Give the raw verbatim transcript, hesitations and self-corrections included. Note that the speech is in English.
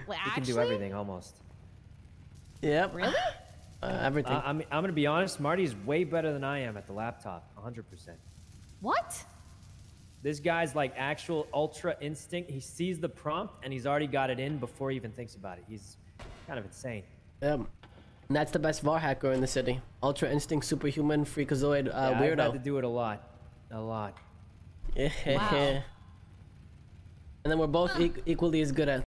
Wait, He can actually? do everything almost. Yep. Really? Uh, everything. Uh, I'm, I'm gonna be honest, Marty's way better than I am at the laptop, one hundred percent. What? This guy's like actual ultra instinct. He sees the prompt and he's already got it in before he even thinks about it. He's kind of insane. Yep. And that's the best V A R hacker in the city. Ultra instinct, superhuman, freakazoid, uh, yeah, weirdo. I've had to do it a lot, a lot. Yeah. Wow. And then we're both e equally as good at